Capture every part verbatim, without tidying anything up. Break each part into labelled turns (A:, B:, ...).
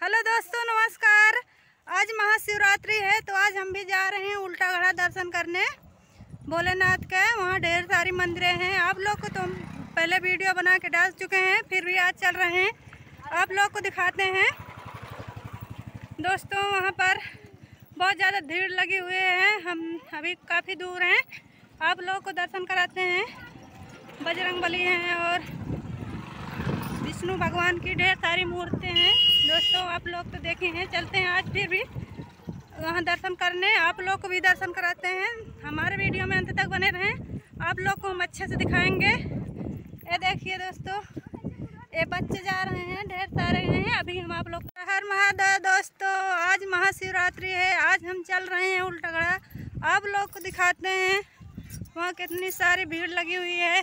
A: Hello दोस्तों, नमस्कार। आज महाशिवरात्रि है तो आज हम भी जा रहे हैं उल्टा घड़ा दर्शन करने भोलेनाथ के। वहाँ ढेर सारी मंदिरें हैं। आप लोग को तो हम पहले वीडियो बना के डाल चुके हैं, फिर भी आज चल रहे हैं, आप लोग को दिखाते हैं। दोस्तों वहाँ पर बहुत ज़्यादा भीड़ लगी हुई है। हम अभी काफ़ी दूर हैं, आप लोग को दर्शन कराते हैं। बजरंगबली हैं और विष्णु भगवान की ढेर सारी मूर्तें हैं। दोस्तों आप लोग तो देखे हैं, चलते हैं आज फिर भी वहाँ दर्शन करने। आप लोग को भी दर्शन कराते हैं। हमारे वीडियो में अंत तक बने रहें, आप लोग को हम अच्छे से दिखाएंगे। ये देखिए दोस्तों, ये बच्चे जा रहे हैं, ढेर सारे हैं। अभी हम आप लोग हर महादेव। दोस्तों आज महाशिवरात्रि है, आज हम चल रहे हैं उल्टा घड़ा, आप लोग को दिखाते हैं। वहाँ कितनी सारी भीड़ लगी हुई है।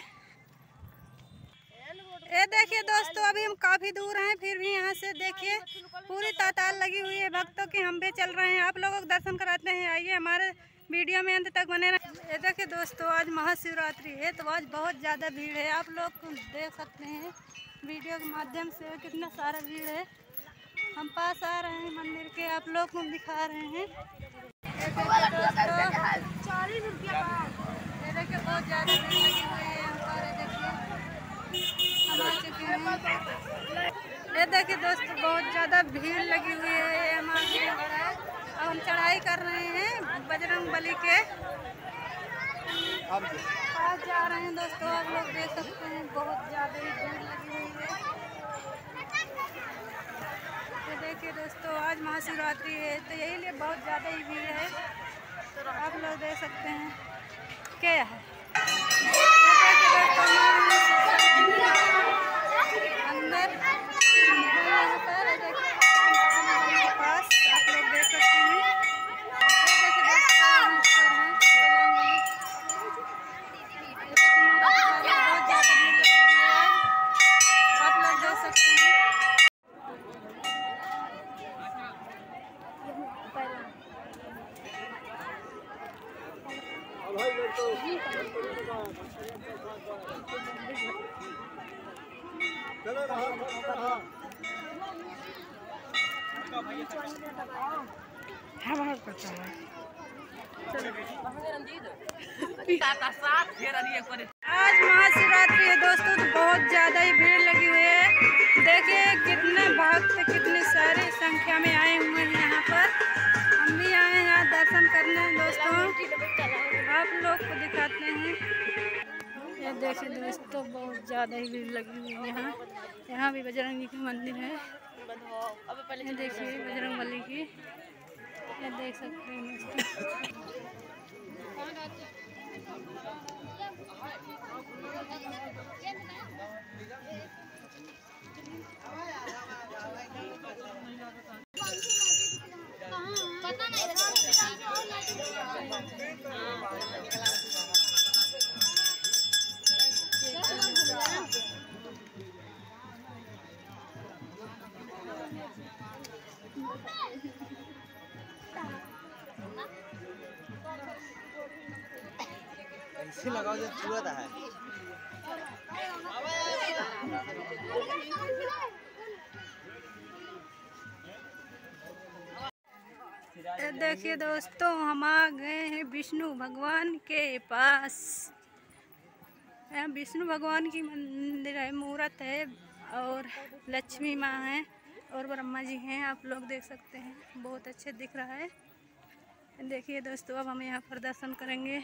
A: ये देखिए दोस्तों, अभी हम काफ़ी दूर हैं, फिर भी यहाँ से देखिए पूरी ताताल लगी हुई है भक्तों की। हम भी चल रहे हैं, आप लोगों को दर्शन कराते हैं। आइए हमारे वीडियो में अंत तक बने रहें। ये देखिए दोस्तों, आज महाशिवरात्रि है तो आज बहुत ज़्यादा भीड़ है। आप लोग देख सकते हैं वीडियो के माध्यम से कितना सारा भीड़ है। हम पास आ रहे हैं मंदिर के, आप लोग को दिखा रहे हैं। चालीस रुपया ये देखिए बहुत ज़्यादा भीड़ लगी हुई है यहाँ पर। हम आ चुके हैं। ये देखिए दोस्तों, बहुत ज़्यादा भीड़ लगी हुई है। ये हमारे अब हम चढ़ाई कर रहे हैं बजरंगबली के पास जा रहे हैं। दोस्तों आप लोग देख सकते हैं, बहुत ज़्यादा ही भीड़ लगी हुई है। तो देखिए दोस्तों, आज महाशिवरात्रि है तो यही लिए बहुत ज़्यादा ही भीड़ है। तो आप लोग देख सकते हैं क्या है। अंदर पास आप लोग देख सकते हैं, आप लोग देख सकते हैं।
B: चलो रहा रहा
A: हमारा पता है। आज महाशिवरात्रि है दोस्तों, तो बहुत ज़्यादा ही भीड़ लगी हुई है। देखिए कितने भक्त कितनी सारी संख्या में आए हुए हैं यहाँ पर। हम भी आए हैं यहाँ दर्शन करने। दोस्तों आप लोग को दिखाते हैं। ये देखिए दोस्तों, बहुत ज़्यादा ही भीड़ लगी हुई है यहाँ। यहाँ भी बजरंग जी की मंदिर है। ये देखिए बजरंगबली की, ये देख सकते हैं दोस्तों। पता नहीं
B: ऐसे लगाओ जब चुआ है।
A: देखिए दोस्तों, हम आ गए हैं विष्णु भगवान के पास। यहाँ विष्णु भगवान की मंदिर है, मूर्त है, और लक्ष्मी माँ है और ब्रह्मा जी हैं। आप लोग देख सकते हैं, बहुत अच्छे दिख रहा है। देखिए दोस्तों, अब हम यहाँ पर दर्शन करेंगे।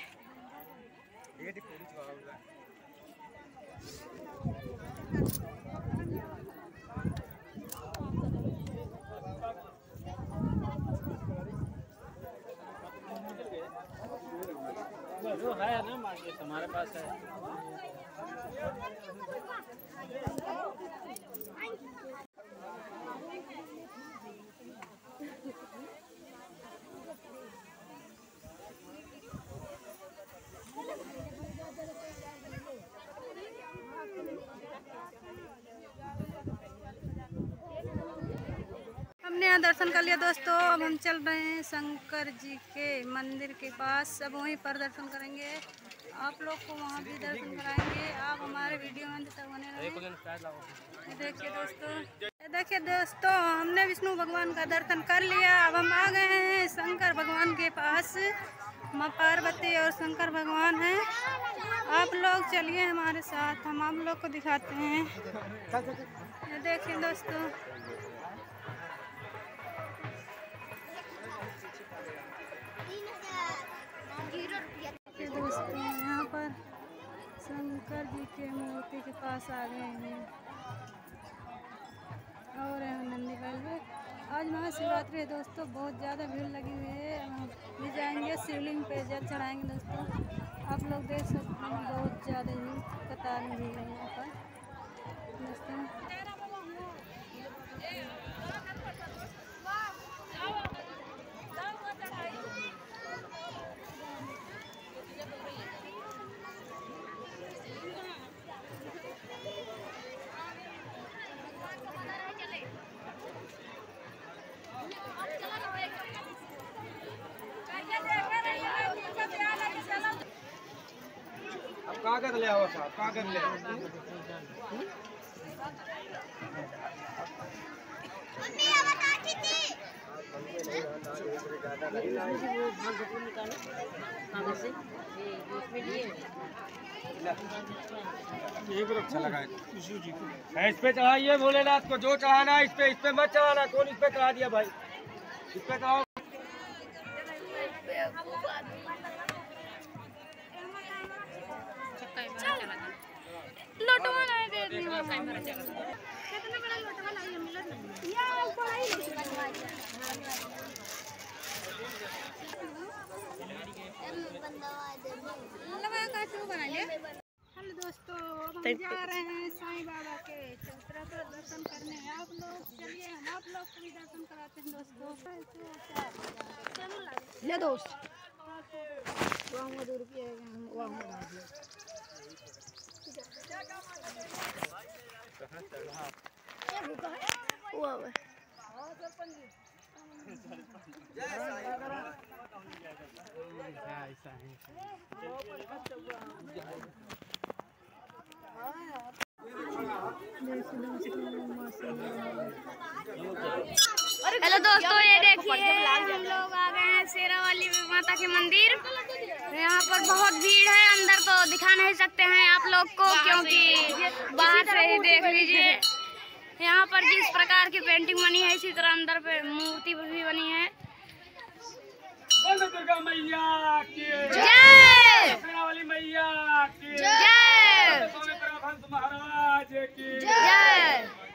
C: जो है ना मार्केट हमारे पास है।
A: हमने यहाँ दर्शन कर लिया दोस्तों। अब हम चल रहे हैं शंकर जी के मंदिर के पास, अब वहीं पर दर्शन करेंगे। आप लोग को वहाँ भी दर्शन कराएंगे। आप हमारे वीडियो में अंत तक बने रहें। देखिए दोस्तों, देखिए दोस्तों, हमने विष्णु भगवान का दर्शन कर लिया। अब हम आ गए हैं शंकर भगवान के पास। माँ पार्वती और शंकर भगवान हैं। आप लोग चलिए हमारे साथ, हम आप लोग को दिखाते हैं। ये देखिए दोस्तों, दोस्तों यहाँ पर शंकर जी के मूर्ति के पास आ गए हैं और नंदी बैल। आज महाशिवरात्रि है दोस्तों, बहुत ज़्यादा भीड़ लगी हुई है। हम भी जाएंगे शिवलिंग पे, जल चढ़ाएंगे दोस्तों। आप लोग देख सकते हैं बहुत ज़्यादा ही कतार में भीड़ है यहाँ पर दोस्तों।
B: अब कागज ले आओ साहब, कागज ले आओ। ये भी अच्छा लगा है। इस पे चढ़ाइए भोलेनाथ को, जो चढ़ाना है इस पे, इस पे मत चढ़ाना। कौन इस पे चढ़ा दिया भाई? इस पे चढ़ाओ।
A: लोटवा नहीं दे दी वो कैमरा चला। कितना बड़ा लोटवा लाई है, मिलत नहीं यार, बड़ा ही लोटवा लगा का शुरू बना ले। हेलो दोस्तों, हम जा रहे हैं साईं बाबा के चौतरा पर दर्शन करने। आप लोग चलिए, हम आप लोग को भी दर्शन कराते हैं दोस्तों। ले दोस्त वहाँ दो रुपये वहाँ
D: हेलो दोस्तों, ये देखिए हम लोग आ गए हैं शेरा वाली माता के मंदिर। यहाँ पर बहुत भीड़ है, अंदर तो दिखा नहीं सकते हैं आप लोग को, क्योंकि बाहर से ही देख लीजिए। यहाँ पर जिस प्रकार की पेंटिंग बनी है, इसी तरह अंदर पे मूर्ति भी बनी है।
C: दुर्गा मैया की
D: जय,
C: शेरा वाली मैया की
D: जय,
C: महाराज की
D: जय।